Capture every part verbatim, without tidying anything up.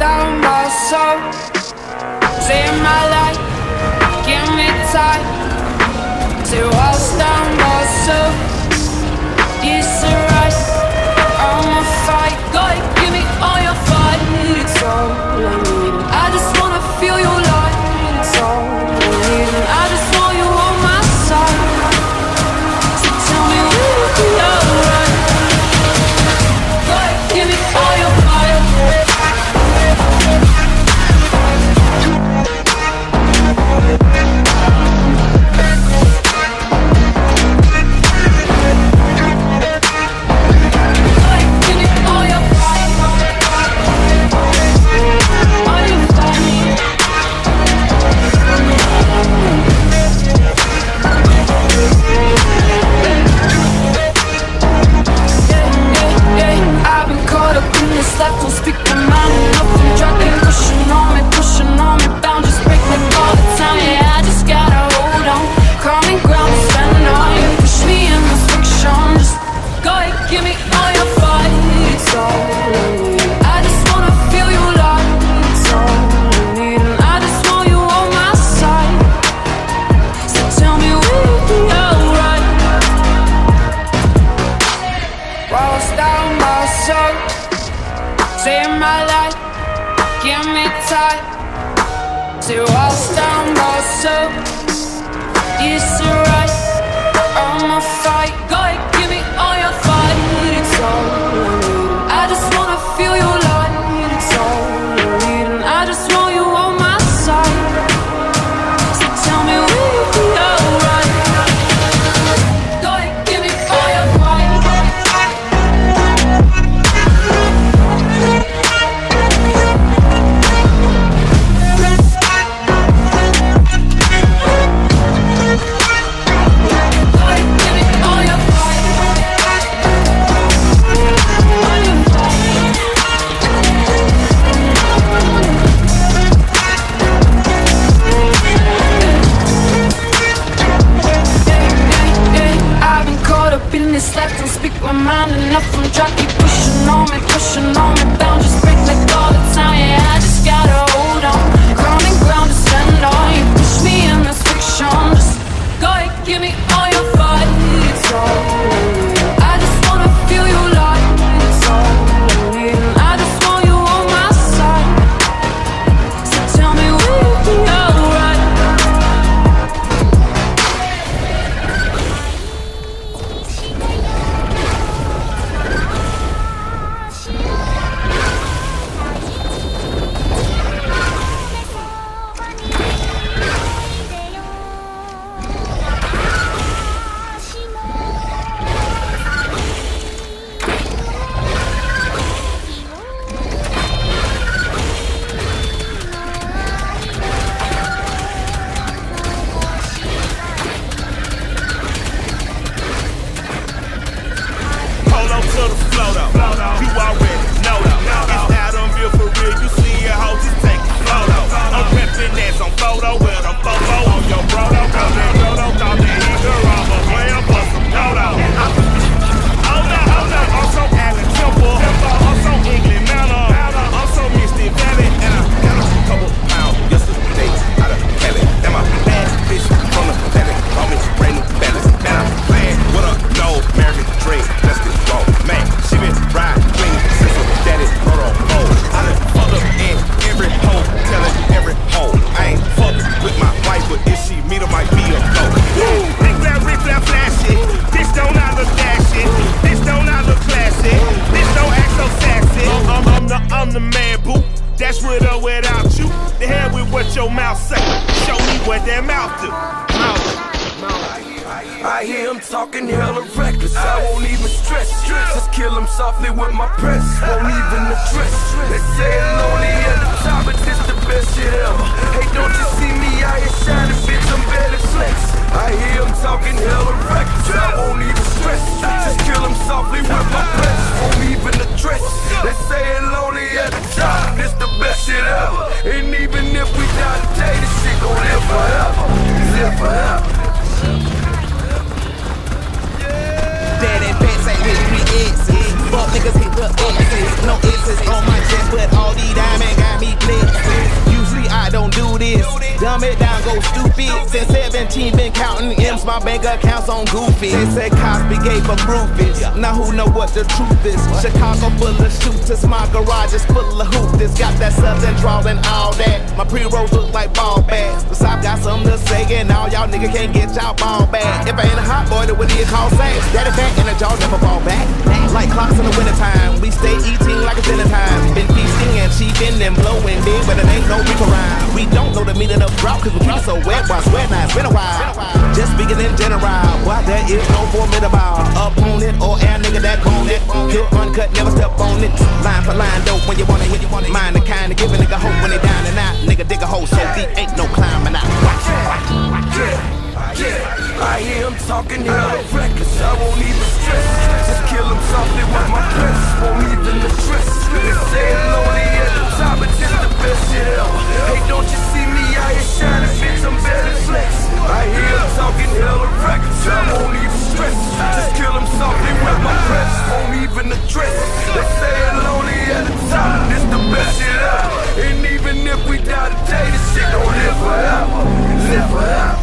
down my soul, save my life, give me time to walk down my soul. It's alright, I'ma fight. Go ahead, give me all your fight. It's all I need. I just wanna feel your light. It's all I need. I just want you on my side. So tell me, will it be alright? Go ahead, give me all your fire. Left, don't speak my mind enough. I'm driving, pushing on me, pushing on me. Boundaries break like all the time. Yeah, I just gotta hold on. Common ground to stand on. You push me in this fiction. Just go ahead, give me all your fight. It's all I need. I just wanna feel you light. It's all I need. And I just want you on my side. So tell me, will it be alright? Walls down my soul, save my life, give me time to walk down my soul. It's alright, I'ma fight. Go ahead, give me all your fight. It's all I need. I just wanna feel your light. It's all I need. And I just want you on my side. So tell me, will it be alright? Go ahead, give me all your fight. This life, don't speak my mind enough. I'm trying to keep pushing on me, pushing on me. Boundaries break like all the time. Yeah, I just gotta hold on. Common ground to stand on. You push me in this fiction. Just go ahead, give me all your fight. It's all I need. I just wanna feel you light. It's all I need. And I just want you on my side. So tell me, will it be alright? I hear him talking hella reckless, I won't even stress. Just kill him softly with my press, won't even address. They say it lonely at the top, but this the best shit ever. Hey, don't you see me out here shining, bitch, I'm barely flex. I hear him talking hella reckless, I won't even stress. Just kill him softly with my press, won't even address. They say it lonely at the top, this the best shit ever. And even if we die today, this shit gon' live forever. Live forever. Daddy pets ain't with three X's. Fuck niggas hit the X's. No X's on my chest, but all these diamonds got me flex. Usually I don't do this. Dumb it down, go stupid. Since seventeen, been counting M's, my bank account's on goofy. They said Cosby gave them roofies. Now who know what the truth is? Chicago full of shooters, my garage is full of hoopers. Got that southern drawl and all that. My pre-rolls look like ball bags. The South got something to say, and all y'all niggas can't get y'all ball back. If I ain't a hot boy, then what do you call sass? Daddy back and the jaw never fall back. Like clocks in the wintertime, we stay eating like it's dinner time. Been feasting and cheating and blowing big, but it ain't no reaper rhyme. We don't know the meaning of drought, cause we keep it so wet, why sweat now, it's been a while. Just speaking in general, why there is no formidable opponent or air nigga that own it. Pure uncut, never step on it. Line for line, dope when you want it, when you want it. Mind the kind of give a nigga hope when they down and out. Nigga dig a hole so deep, ain't no climbing out. Yeah, yeah, I hear him talking hella reckless, I won't even stress. Just kill him softly with my press, won't even address. They say it lonely at the top, but just the best shit ever. Hey, don't you see me out here shining, bitch, I'm better flex. I hear him talking hella reckless, I won't even stress. Just kill him softly with my press, won't even address. They say it lonely at the top, but it's the best shit ever. And even if we die today, this shit gon' live forever, live forever.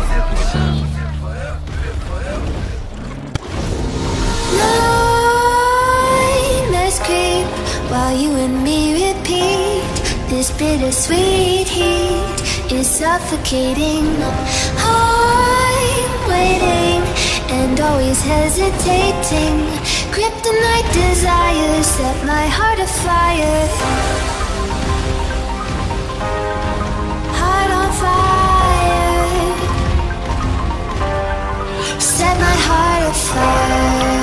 Nightmares creep while you and me repeat. This bittersweet heat is suffocating. I'm waiting and always hesitating. Kryptonite desires set my heart afire. Heart on fire. Set my heart afire.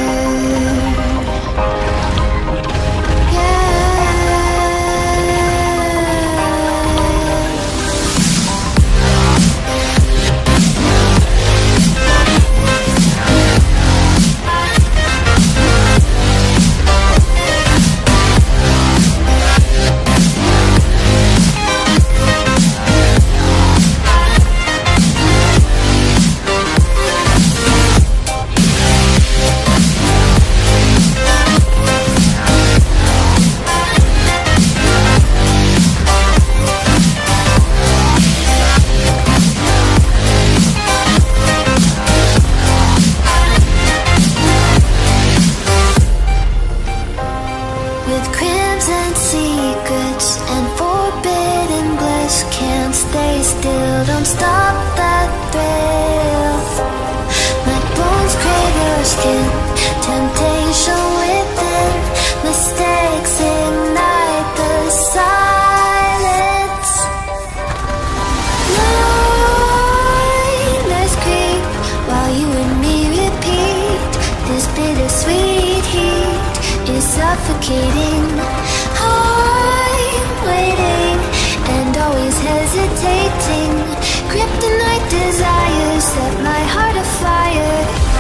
Don't stop that thrill. My bones crave your skin. Temptation within. Mistakes ignite the silence. Nightmares creep while you and me repeat. This bittersweet heat is suffocating. I'm waiting and always hesitating. Kryptonite desires set my heart afire.